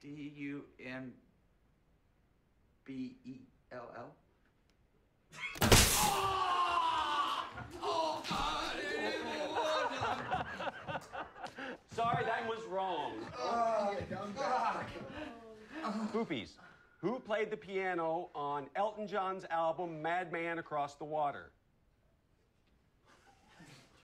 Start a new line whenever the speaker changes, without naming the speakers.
D-U-M-B-E-L-L.
Sorry, that was wrong. Poopies, who played the piano on Elton John's album Madman Across the Water?